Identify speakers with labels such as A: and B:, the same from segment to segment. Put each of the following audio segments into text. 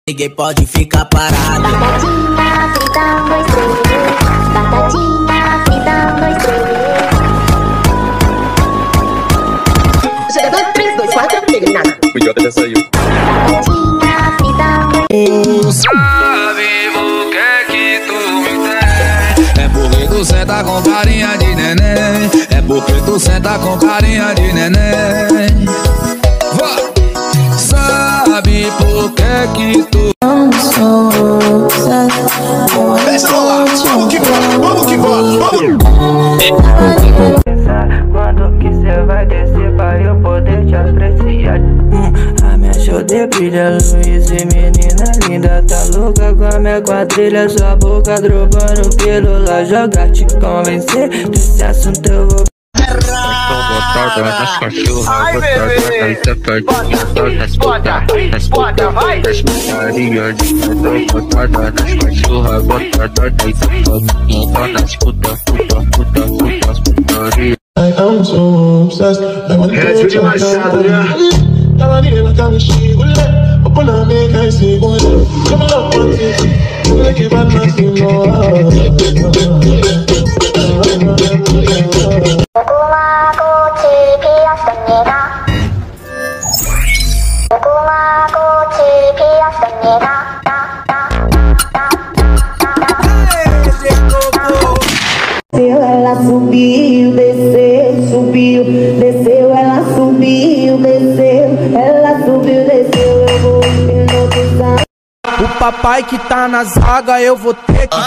A: Ninguém pode ficar parado.
B: Batatinha frita, 1, 2, 3. Batatinha frita, 1, 2, 3. Jogador 3, 2, 4, eliminado.
C: O idiota já saiu.
B: Batatinha frita, 1, 2, 3.
D: Sabe o que é que tu me tem? É porque tu senta com carinha de neném. É porque tu senta com carinha de neném. Sabe por que é que tu
C: Deixa rolar, vamos que vamos, vamos que vamos,
E: Quando que cê vai descer pra eu poder te apreciar? A minha shoulder brilha, luz e menina linda. Tá louca com a minha quadrilha, sua boca dropando pelo lá. Jogar te convencer, desse assunto eu vou.
D: nas cachorras,
C: ai bebê, bota, vai.
D: das putaria de botada nas cachorras, botada das putas putaria.
F: I am so obsessed.
C: É de Machado, né?
F: Tava ali na cama, chegou lá. Vou pôr na minha cara e segura. Chama lá, pode ser. Eu vou que vai pra
G: Ela subiu, desceu, subiu, desceu, ela subiu, desceu, ela subiu, desceu, eu vou hipnotizar.
E: O papai que tá na zaga, eu vou ter que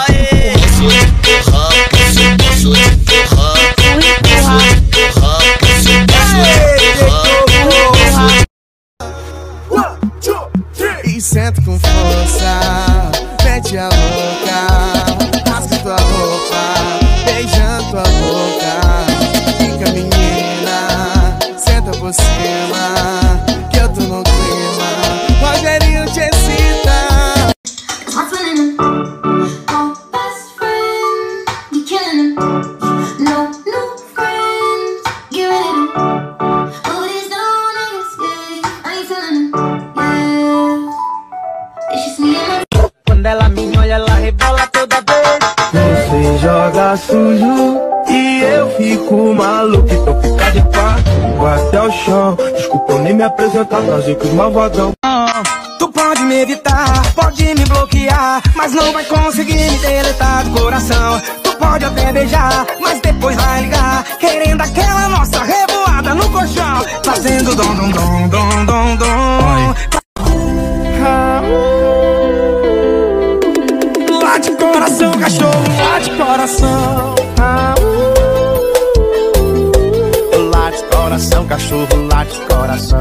H: e senta com força, mete a louca, rasga tua roupa, beijando tua boca. Fica menina, senta por cima, que eu tô no clima. Rogerinho te excita.
E: Quando ela me olha, ela rebola toda vez.
H: Você joga sujo e eu fico maluco. Então fica de quatro, vou até o chão. Desculpa eu nem me apresentar, trazer com os malvadão.
E: Tu pode me evitar, pode me bloquear, mas não vai conseguir me deletar do coração. Tu pode até beijar, mas depois vai ligar, querendo aquela nossa revoada no colchão, fazendo dom, dom, dom, dom, dom, dom. Lá de coração, cachorro, lá de coração.
H: Lá de coração, cachorro, lá de coração.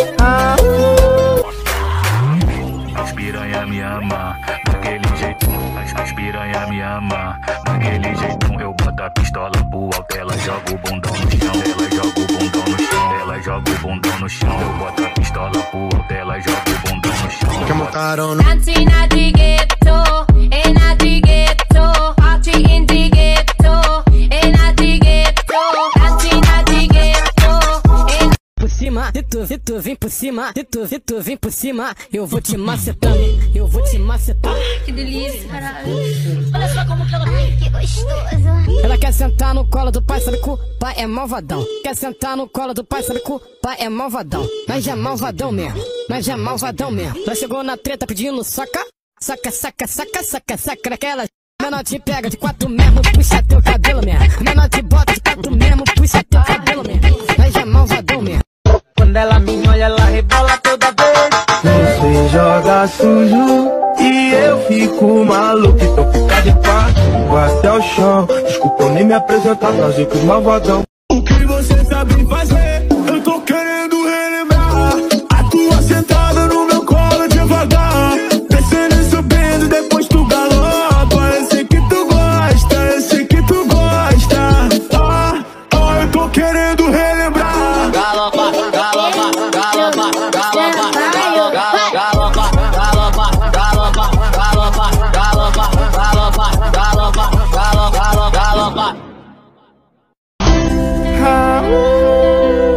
D: As piranha me ama, daquele jeito. As piranha me ama, daquele jeito. Eu boto a pistola pro alto, ela joga o bundão no chão. Ela joga o bundão no chão, ela joga o bundão no chão. Eu boto a pistola pro alto, ela joga o bundão no chão.
H: Quer montar ou não?
B: Dancing at the ghetto, in at the ghetto, party in the ghetto, in at the ghetto, dancing at the ghetto, in.
I: Por cima, se tu vem por cima, se tu vem por cima, eu vou te macetando, eu vou te macetando.
B: Que delícia, caralho. Olha só como que ela fica, que gostosa.
I: Ela quer sentar no colo do pai, sabe que o pai é malvadão. Quer sentar no colo do pai, sabe que o pai é malvadão. Mas é malvadão mesmo, mas é malvadão mesmo. Ela chegou na treta pedindo saca, saca, saca, saca, saca, saca daquela. Menor te pega de quatro mesmo, puxa teu cabelo mesmo. Menor te bota de quatro mesmo, puxa teu cabelo mesmo. Mas é malvadão mesmo.
E: Quando ela me olha, ela rebola toda vez.
H: Você joga sujo e eu fico maluco. Então fica de quatro, vou até o chão. Desculpa eu nem me apresentar, trazer com os malvadão.
F: O que você sabe fazer? Eu tô querendo relembrar a tua sentada no meu colo devagar, descendo e subindo, depois tu galopa. Eu sei que tu gosta, eu sei que tu gosta. Eu tô querendo relembrar.
E: Galopa, galopa, galopa, galopa, galopa, galopa, galopa, galopa, galopa, galopa, galopa, galopa, galopa, galopa.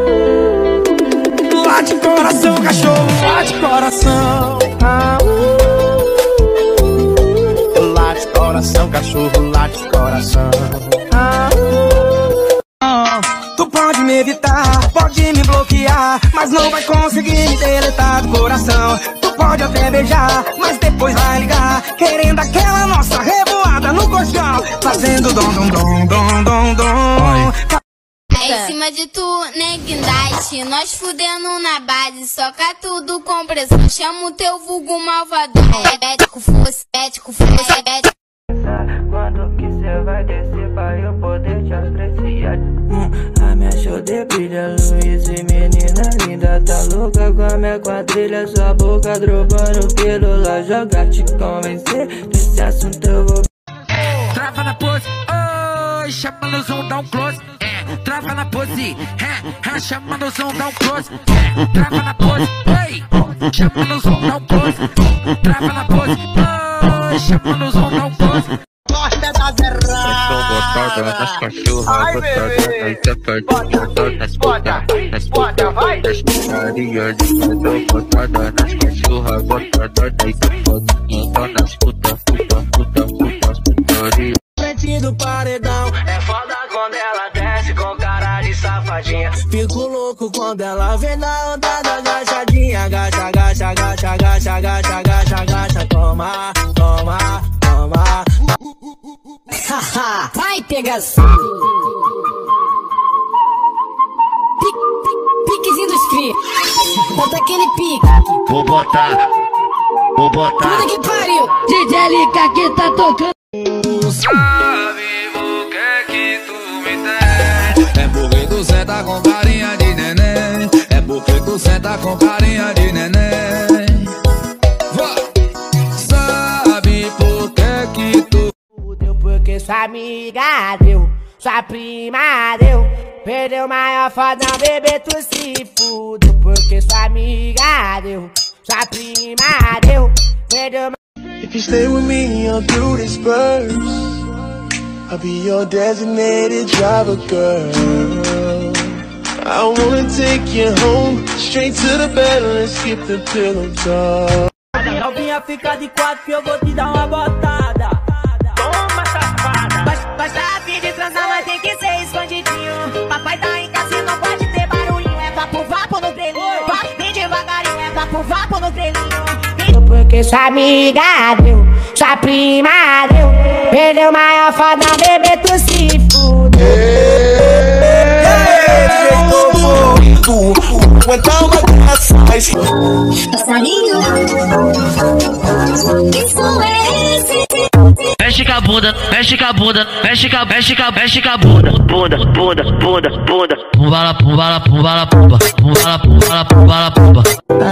H: coração, cachorro late coração.
J: Tu pode me evitar, pode me bloquear, mas não vai conseguir me deletar do coração. Tu pode até beijar, mas depois vai ligar, querendo aquela nossa revoada no colchão, fazendo dom dom dom dom dom dom.
B: É em cima de tu, neguindade, nós fudendo na base, soca tudo com pressão, chama o teu vulgo malvadão. É com força, é.
E: Quando quiser vai descer pra eu poder te apreciar. A minha shoulder brilha, luz e menina linda, tá louca com a minha quadrilha, sua boca dropando pelo lá, joga te convencer, desse assunto eu vou.
J: Trava na pose, oi, chama no zoom, dá um close. Trava na pose, chama no zoom, dá um close. Trava na pose, oi, chama no zoom, dá um close. Trava na pose, oi, chama no zoom, dá um close.
C: Gosta das erradas.
K: Botada nas cachorras, botada nas botada, vai. Das putaria de cada botada nas cachorras, botada nas puta, putaria.
J: Frente do paredão, é foda quando ela desce com cara de safadinha. Fico louco quando ela vem na onda da agachadinha. Agacha, agacha, agacha, agacha, agacha, agacha, agacha. Toma, toma, toma.
I: Vai, pegação. Piquezinho dos cria. Bota aquele pique.
K: Vou botar.
I: Puta que pariu. DJ LK que tá tocando.
J: Sabe o que tu me tem?
L: É porque tu senta com carinha de neném. É porque tu senta com carinha de neném. Sabe por que tu
E: Fudeu porque sua amiga deu, sua prima deu, perdeu maior fodão, bebê, tu se fudeu porque sua amiga deu, sua prima deu, perdeu.
F: If you stay with me all through this verse, I'll be your designated driver, girl. I wanna take you home, straight to the bed, let's skip the pillow talk.
E: Novinha, fica de quatro que eu vou te dar uma botada. Toma, safada. Basta a fim de transar, mas tem que ser escondidinho. Papai tá em casa e não pode ter barulhinho. É vapo no grelhinho. Vem devagarinho, é vapo no grelhinho. Porque sua amiga deu, sua prima deu, perdeu maior fodão, bebê, tu se fudeu.
F: Aguentar uma graça.
B: Passarinho, influência.
K: Mexe com a bunda, mexe com a bunda, mexe com a bunda, bunda. Pumbala, pumbala, pumbala, pumba. Pumbala, pumbala, pumbala, pumba.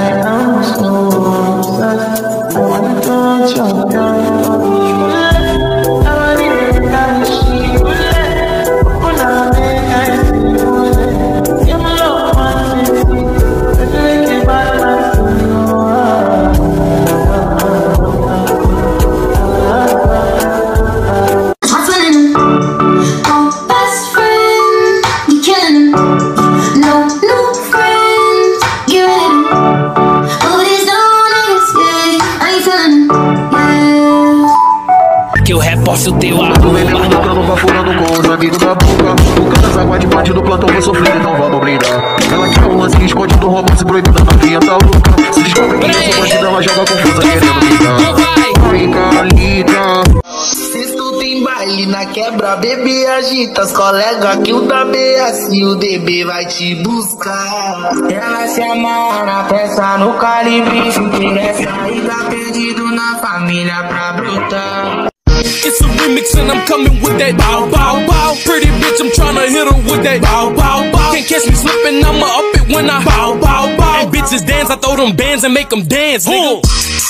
J: Que eu reposto teu arroba.
F: Tô vendendo no cano, baforando com os amigos da boca. O cara das águas de parte do plantão vai sofrer, então vamos brindar. Ela quer um lance que esconde do romance proibido, na novinha tá louca. Se descobre que eu sou bandida, ela joga confusa, querendo brigar. Fica linda.
C: Sexto tem baile na quebra, bebê agita as colegas que o da BS e o DB vai te buscar.
E: Ela se amarra na peça, no calibre, se quer sair, tá perdido na família pra brotar.
J: It's a remix and I'm coming with that bow, bow, bow. Pretty bitch, I'm tryna hit her with that bow, bow, bow. Can't catch me slipping, I'ma up it when I bow, bow, bow. And bitches dance, I throw them bands and make them dance, nigga.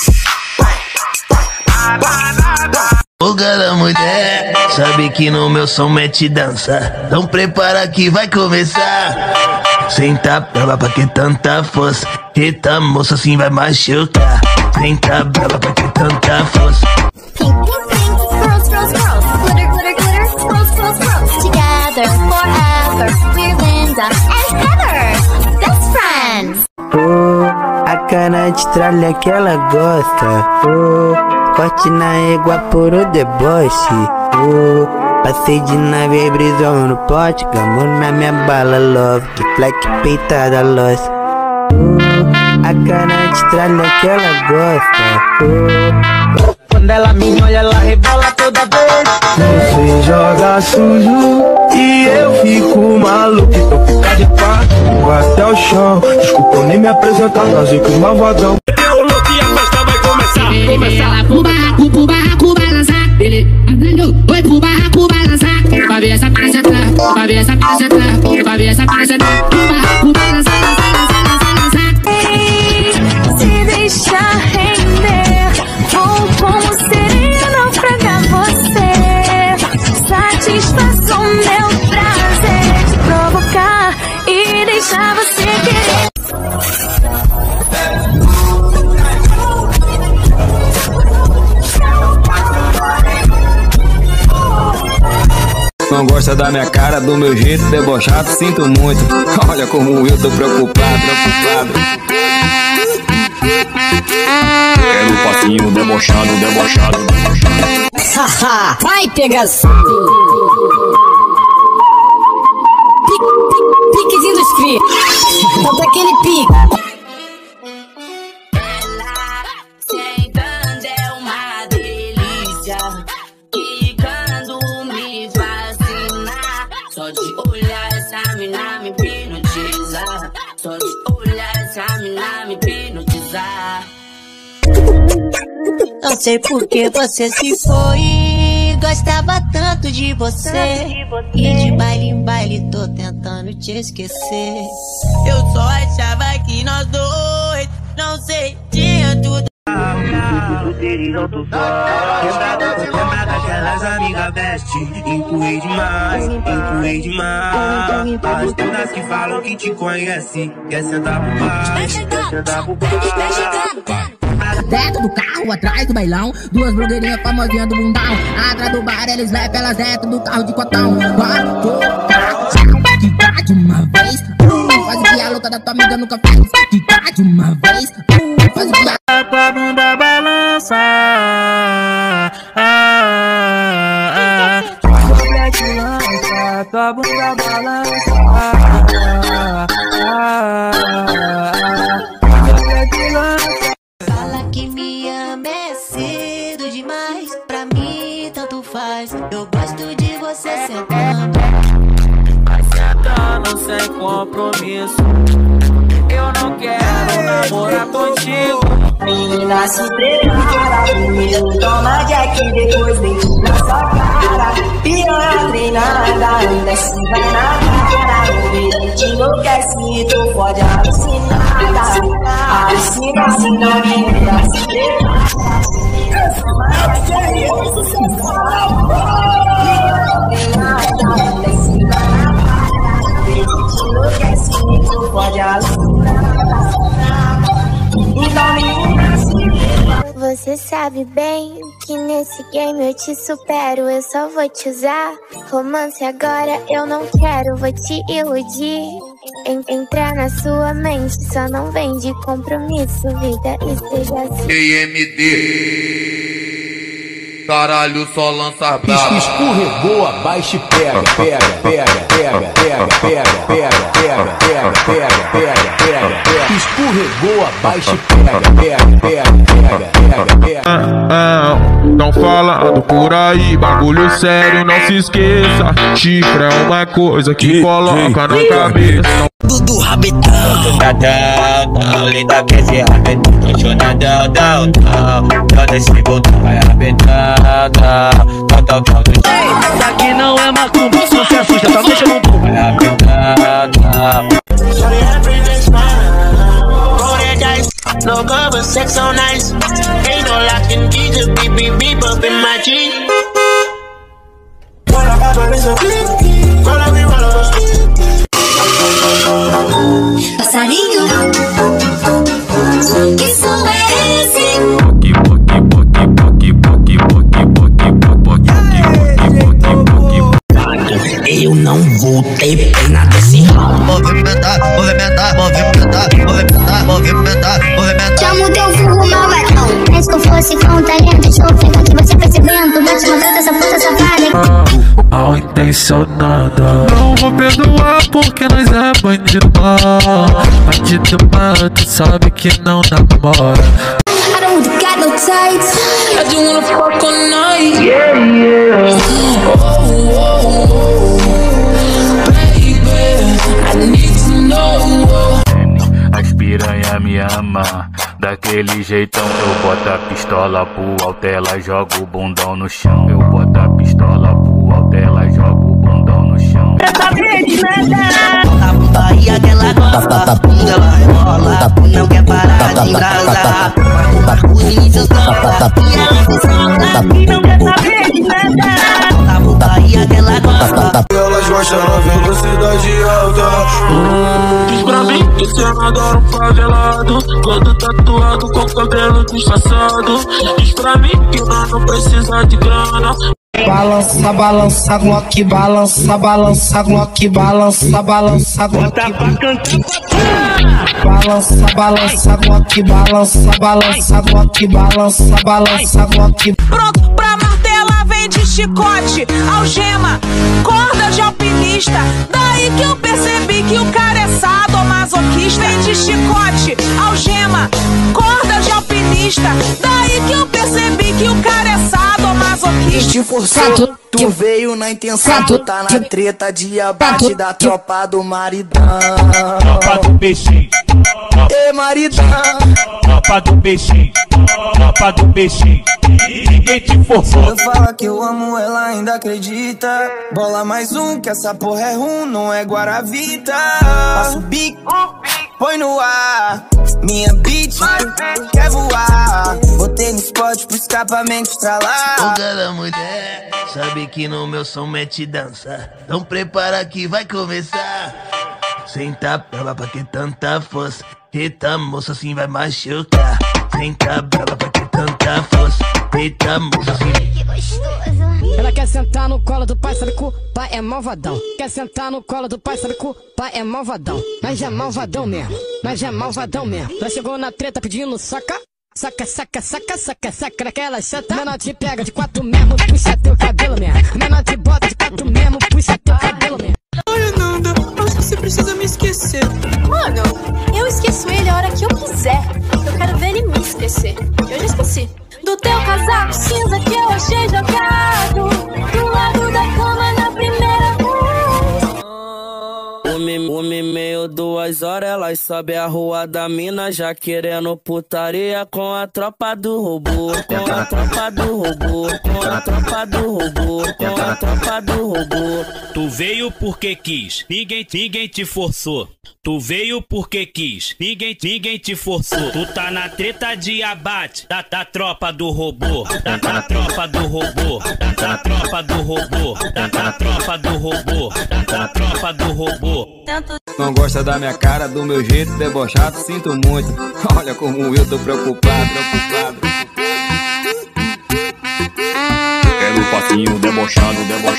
K: Ô gala mulher, sabe que no meu som mete dança. Então prepara que vai começar. Senta brava pra que tanta força. Eita moça assim vai machucar. Senta brava pra que tanta força.
B: Pink, pink, pink, swirls, swirls, swirls. Glitter, glitter, glitter, swirls, swirls, swirls. Together, forever, we're Linda and Heather, best friends.
E: A cana de tralha que ela gosta. corte na égua por o deboche. Passei de nave, brisão no pote, gamou na minha bala, love, que fleque peitada, loss. A cara de tralha que ela gosta.
C: Quando ela me olha, ela rebola toda vez.
F: Você joga sujo e eu fico maluco. Então fica de quatro, vai até o chão. Desculpa eu nem me apresentar, nós com malvadão.
J: Eu louco e a festa vai começar.
B: Ela pro barraco balançar. Ele andando, foi pro barraco balançar. Pra ver essa peça entrar, pra ver essa peça entrar, pra ver essa peça entrar. Pro barraco balançar, lançar.
M: Se deixar render, vou como seria naufragar você. Satisfaça o meu prazer de provocar e deixar você querer.
N: Não gosta da minha cara, do meu jeito debochado, sinto muito. Olha como eu tô preocupado. Quero um passinho debochado.
I: Haha, vai pegação. Piquezinho dos cri. Bota aquele pique.
B: Sentando é uma delícia. E quando me fascinar, só de olhar essa mina me hipnotiza. Só de olhar essa mina me hipnotiza.
O: Não sei por que você se foi. Gostava tanto de você. E de baile em baile tô tentando te esquecer.
B: Eu só achava que nós dois, não sei, tinha tudo.
C: Lembra daquelas amigas best. Empurrei demais. As todas que falam que te conhecem. Quer sentar pro baixo.
P: Dentro do carro, atrás do bailão, duas blogueirinhas famosinhas do bundão. Atrás do bar, eles rap, elas dentro do carro de cotão. Vai, quicar de uma vez. Faz o que a luta da tua amiga nunca fez. Quicar de uma vez. Faz o que a
J: tua bunda balança. Tua bunda balança.
O: Fala que me ama é cedo demais. Pra mim tanto faz. Eu gosto de você sentando.
J: Mas sentando sem compromisso. Eu não quero namorar contigo.
G: Menina, se prepara. Primeiro toma Jack, depois vem na sua cara. Piranha treinada, desce vai na cara. O verão te enlouquece e tu pode alucinada. Alucina, se não menina, se prepara.
M: Você sabe bem que nesse game eu te supero. Eu só vou te usar. Romance agora eu não quero, vou te iludir. Entrar na sua mente, só não vem de compromisso. Vida, esteja assim.
Q: EMD. Caralho, só lança brava.
R: Escorregou, abaixa e pega. Escorregou, abaixa e pega.
F: Não falando por aí, bagulho sério, não se esqueça. Chifre é uma coisa que coloca na cabeça.
A: Dudu Rabetão, linda que esse rabetão, chonadão, todo esse botão vai arrebentando,
J: Isso aqui não é macumba, não se assusta, só deixa no cu.
A: Vai arrebentando.
C: No cover, sex so nice. Ain't no locking keys, just beep beep beep up in my Jeep. Roll up,
O: passarinho, que som é esse?
A: Eu não vou ter pena desse ramo. Movimentar.
O: Já mudei o vulgo malvadão. Mas se eu fosse
M: um talento, estou feito que você percebendo. Vou te mostrar essa puta safada.
F: Mal intencionada. Não vou perdoar porque nós é bandido mal. Bandido mal, tu sabe que não namora.
B: I don't got no tights. I just wanna fuck all night. Yeah, yeah. Baby, I need to know.
D: As piranha me ama, daquele jeitão. Eu boto a pistola pro alto, ela joga o bundão no chão. Eu boto a pistola pro alto, ela joga o bundão no chão.
G: A putaria que ela gosta, ela rola, não quer parar de embrasar. Os inícios rola, e ela se solta, e não quer saber de nada. A putaria que ela gosta.
F: Elas gostam na velocidade alta. Diz pra mim que cê adora um favelado, todo tatuado com cabelo disfarçado. Diz pra mim que não precisa de grana.
C: Balança, balança, Glock, balança, balança, Glock, balança, balança, Glock. Balança, balança, Glock, balança, balança, Glock, balança, balança, Glock.
S: Pronto pra martela, vem de chicote, algema, corda de alpinista. Daí que eu percebi que o cara é sadomasoquista. Vem de chicote, algema, corda de alpinista. Daí que eu percebi que o cara é sadomasoquista.
C: Te forçou, tu veio na intenção, tu tá na treta de abate da tropa do maridão.
F: Tropa do peixe.
C: Ê, maridão.
F: Tropa do peixe. Tropa do peixe. Ninguém te forçou.
C: Eu falo que eu amo, ela ainda acredita. Bola mais um, que essa porra é rum, não é Guaravita. Passa o bico, põe no ar. Minha bitch quer voar. Botei no spot pro escapamento estralar.
K: O cara mulher sabe que no meu som mete dança. Então prepara que vai começar. Senta brava pra que tanta força. Eita moça, assim vai machucar. Senta brava pra que tanta força. Eita moça, assim. Que gostoso.
I: Ela quer sentar no colo do pai, sabe que o pai é malvadão. Quer sentar no colo do pai, sabe que o pai é malvadão. Mas é malvadão mesmo, mas é malvadão mesmo. Ela chegou na treta pedindo saca. Saca, saca, saca, saca, saca daquela chata. Menor te pega de 4 mesmo, puxa teu cabelo mesmo. Menor te bota de 4 mesmo, puxa teu cabelo mesmo.
S: Olha, Nanda, acho que você precisa me esquecer.
T: Mano, eu esqueço ele a hora que eu quiser. Eu quero ver ele me esquecer. Eu já esqueci. Do teu casaco cinza que eu achei jogado do lado da cama na primeira vez.
E: Uma meio 2 horas, elas sobe a rua da mina, já querendo putaria com a tropa do robô. Com a tropa do robô, com a tropa do robô, com a tropa do robô.
U: Tu veio porque quis, ninguém te forçou. Tu veio porque quis, ninguém te forçou. Tu tá na treta de abate da tropa do robô, da tropa do robô, da tropa do robô, da tropa do robô, da tropa do robô.
N: Não gosta da minha cara, do meu jeito debochado, sinto muito. Olha como eu tô preocupado.
U: Quero o patinho debochado.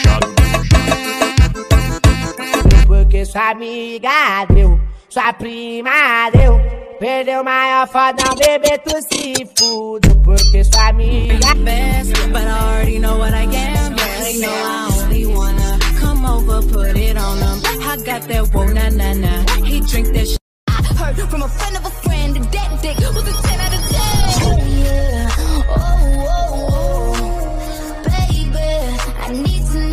V: Porque sua amiga deu, sua prima deu, perdeu o maior fodão, bebê, tu se fudeu. Porque sua amiga
B: But I already know what I am. They know I only wanna come over, put it on them. I got that whoa na na na. He drink that shit. I heard from a friend of a friend that that dick was a 10 out of 10. Oh yeah, oh, baby, I need to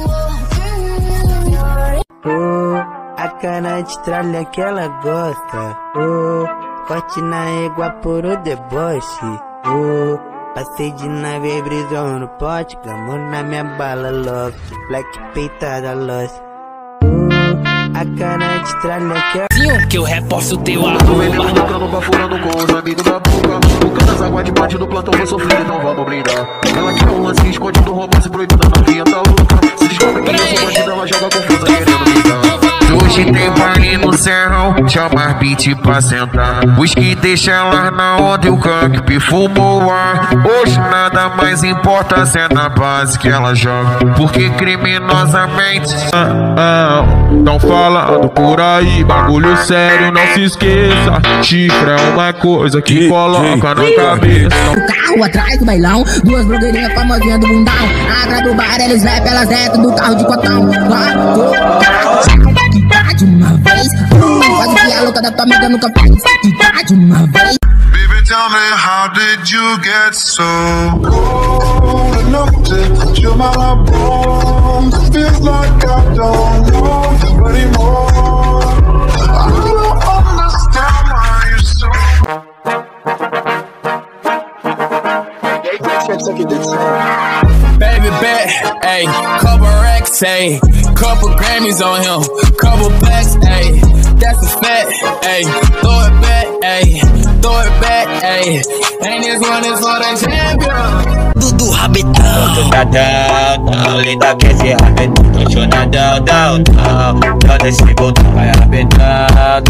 B: know.
C: A cana de tralha que ela gosta. Corte na égua puro deboche. Passei de nave, brisou no pote. Clamou na minha bala, love. Black peitada, lost. A cana de tralha que ela...
U: Que eu reposto teu
F: arroba. Tô bafurando com os amigos da boca. O cara das águas de parte do plantão vou sofrer, então vamos brindar. Ela quer um lance escondido, romance proibido, a novinha tá louca. Se descobre que eu sou bandida, ela joga confusa querendo brincar.
Q: Hoje tem baile no serrão, chama as beat pra sentar. Os que deixa ela na onda e o canque fumou ar. Hoje na nada mais importa se é na base que ela joga. Porque criminosamente tão falando por aí, bagulho sério, não se esqueça. Chifre é uma coisa que coloca na cabeça.
P: O carro atrás do bailão, duas blogueirinhas famosinhas do bundão. Atrás do bar eles rap, elas dentro do carro de cotão. Quicar de uma vez, faz o que a louca da tua amiga nunca fez. Quicar de uma vez.
H: Baby, tell me, how did you get so cold enough to chill my bones? Feels like I don't know you anymore. I don't understand why you're so.
L: Baby bet, ayy, couple racks, ayy, couple Grammys on him, couple blacks, ayy, that's a fact, ayy, throw it back, ayy, throw it back, ayy, and this one is for the champion.
A: Dudu Rabetão, tô linda quer ser rabetão, tô chonadão, toda esse botão vai arrebentar,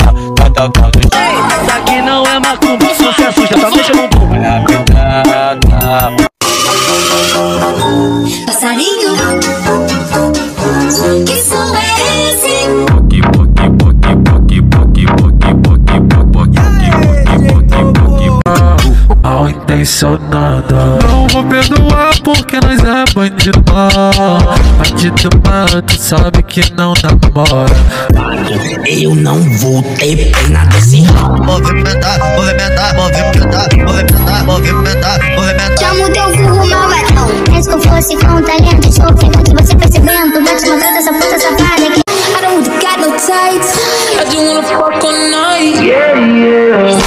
A: daqui não é macumba, sucesso já tá mexendo no bumbum, vai arrebentar.
B: Passarinho, que som é esse?
L: Mal intencionada. Não vou perdoar porque nós é bandido. Bandido, mano, tu sabe que não namora.
A: Eu não vou ter pena desse ramo. Movimentar, movimentar, movimentar, movimentar, movimentar, movimentar.
M: Chamo teu furro malvadão. Mas se eu fosse com talento, sofrendo que você percebendo. Vou te mandar essa puta safada aqui. I don't got no tights.
B: I just wanna fuck all night.
L: Yeah, yeah.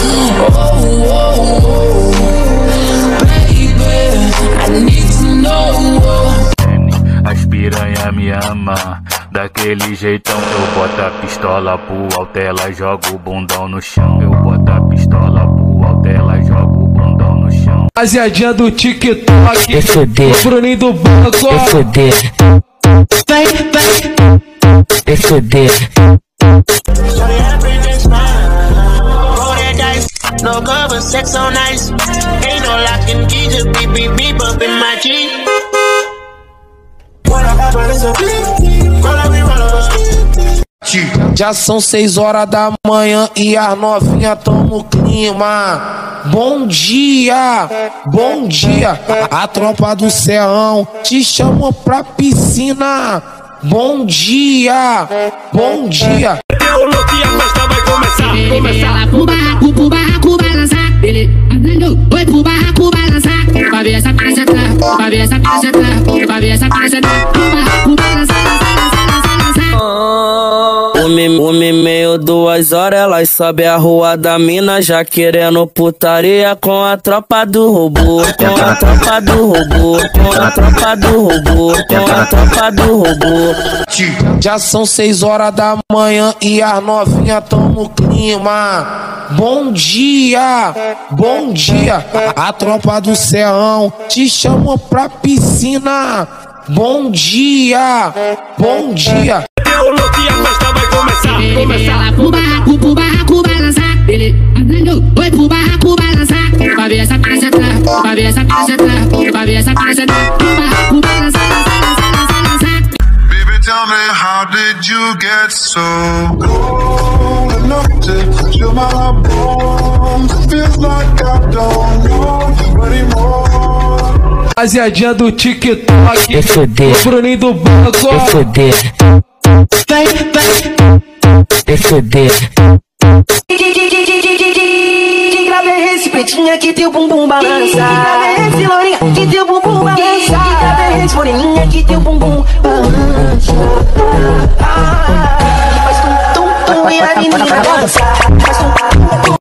D: As piranha me ama, daquele jeitão. Eu boto a pistola pro alto, ela joga o bundão no chão. Eu boto a pistola pro alto, ela joga o bundão no chão.
L: Rapaziadinha do TikTok, o Bruninho do banco.
B: Vem, no cover, sex so nice. Ain't no locking key, just beep, beep, beep up in my G.
L: Já são 6 horas da manhã e as novinha tão no clima. Bom dia, bom dia. A tropa do Serrão te chamou pra piscina. Bom dia, bom dia.
B: Eu louco e a festa vai começar.
P: Pro barraco balançar. Ele andando, oi pro barraco balançar. Pra ver essa praça tá, pra ver essa praça tá, pra ver essa praça tá. Pro barraco balançar.
A: Uma e meia, 2 horas, elas sobe a rua da mina, já querendo putaria com a tropa do robô, com a tropa do robô, com a tropa do robô, com a tropa do robô.
L: Já são 6 horas da manhã e as novinha tão no clima. Bom dia, bom dia. A tropa do Serrão te chamou pra piscina. Bom dia, bom dia.
B: Eu louco e a festa vai começar.
P: Pro barraco balançar. Ele andando, oi pro barraco balançar. Pra ver essa praça tá, pra ver essa praça tá, pra ver essa praça tá. Pro barraco balançar.
H: Baby, tell me, how did you get so cold enough to chill my bones? Feels like I don't know you anymore.
L: Rapaziadinha do TikTok, o Bruninho do banco.
B: Esse pretinha que teu bumbum balança. Esse lourinha que teu bumbum balança. Esse moreninha que teu bumbum balança. Faz tum-tum-tum e a menina dança. Faz tum-tum-tum.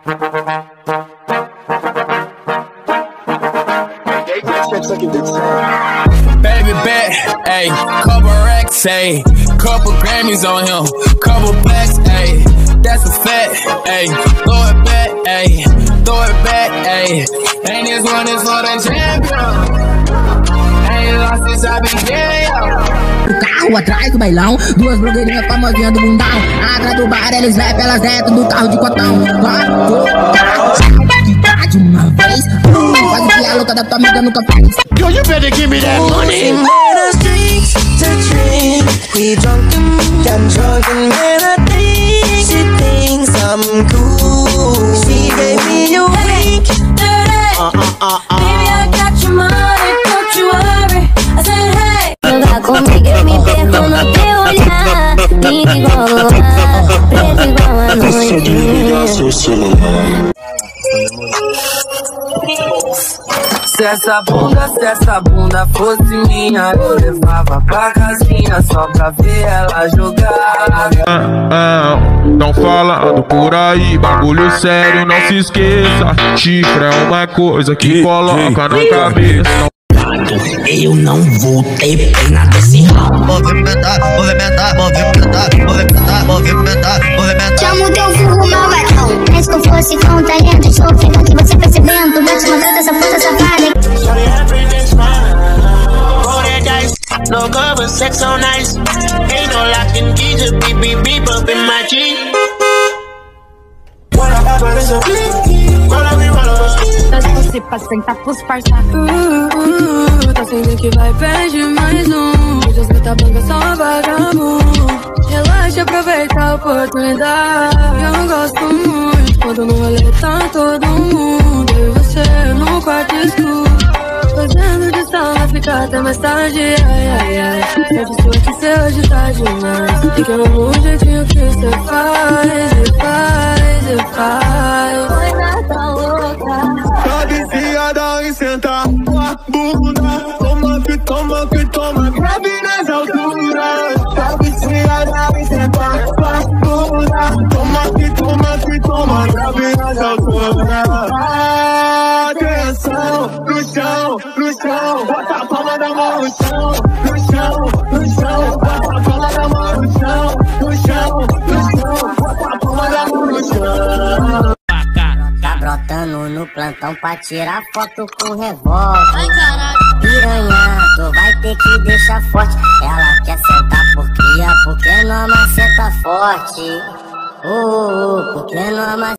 L: Baby bet, ayy, couple racks, ayy, couple Grammys on him, couple blacks, ayy, that's a fact, ayy, throw it back, ayy, throw it back, ayy, and this one is for the champion. Ain't lost since I began.
P: O carro atrás do bailão, duas blogueirinhas famosinhas do bundão. Atrás do bar eles rap, elas dentro do carro de cotão. Quicar de uma vez, faz o que a louca da tua amiga nunca fez.
K: Yo, you better give me that money. Drinks to drink, we drunk and drunk and made a drink. She thinks I'm cool. She gave me a wink.
T: Baby, I got your money, don't you worry. I said, hey. Jogar comigo, eu me perco no teu olhar. Liga igual o ar, preto igual a noite.
A: Se essa bunda fosse minha, eu levava pra casinha só pra ver ela jogar.
Q: Não falando por aí, bagulho sério, não se esqueça. Chifre é uma coisa que coloca na cabeça.
K: Eu não vou ter pena desse rabo. Movimentar, movimentar, movimentar, movimentar, movimentar, movimentar.
M: Chamo teu furro malvadão. Mas se eu fosse com um talento, sofrendo que você percebendo. Vou te mandar dessa puta safada.
K: No cover, sex so nice. Ain't no locking keys, just beep beep beep up in my G.
T: Você pra sentar pros parça.
J: Tá sendo que vai, pede mais um. Hoje as gata branca só vagabundo. Relaxa, aproveita a oportunidade. Eu gosto muito quando no rolê tá todo mundo. Eu e você no quarto escuro, fazendo de sala, ficar até mais tarde. Ai, ai, ai. Pode ser que cê hoje tá demais. E que eu amo o jeitinho que cê faz. E faz, e faz.
T: Coisa tá louca.
F: Tá viciada em sentar a bunda. Toma que toma, grave nas alturas. Tá viciada em sentar a bunda. Toma que toma, grave nas alturas. Atenção, no chão, bota a palma da mão no chão. No chão, bota a palma da mão no chão. No chão, bota a palma da mão no chão.
G: Tá brotando no plantão pra tirar foto com revólver. Piranha, tu vai ter que deixar forte. Ela quer sentar por cria, porque não maceta forte. Porque não